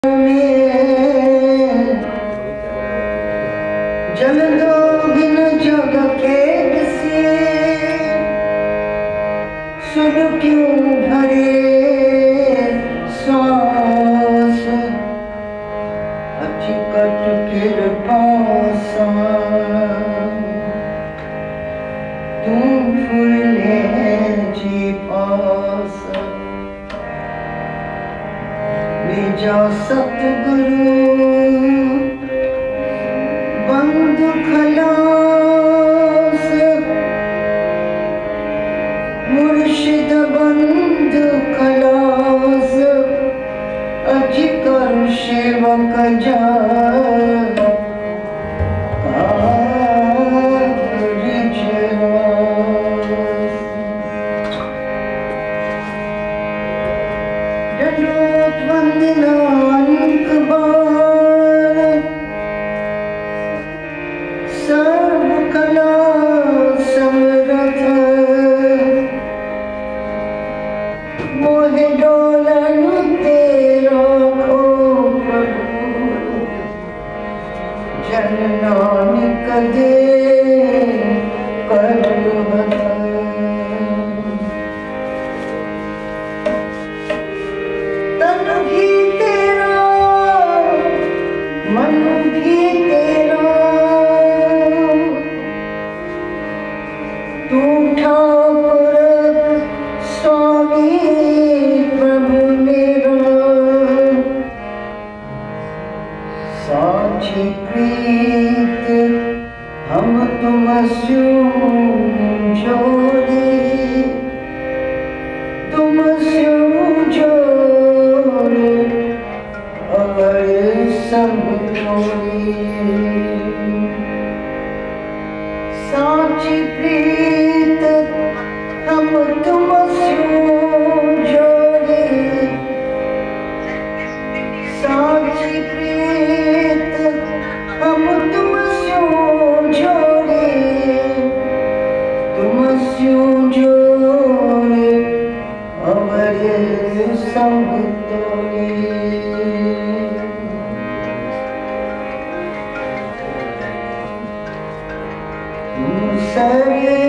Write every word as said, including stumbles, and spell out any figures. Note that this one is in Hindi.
जल दोगिन जग खेत से सुन क्यों भरे सांस अचिकट कृपा तुम फूले जी पास मेजा सतगुरु बंधु खलास मुर्शिद बंधु खलास अजिकर सेवक जा दंडोत वंदना अनेक बार सर्व कला समर्थ मोहे डोलन तेरा खो प्रभु जन नानक दे करवत तन भी तेरा मन भी तेरा तू ठाकुर स्वामी प्रभु मेरा साची प्रीत हम तुम स्यों जोड़े तुम स्यों जोड़े अगर संग छोड़े साची प्रीत हम तुम स्यों जोड़े साची प्रीत हम तुम स्यों जोड़े तुम स्यों जोड़े अमरे संग तोड़े तुम सरे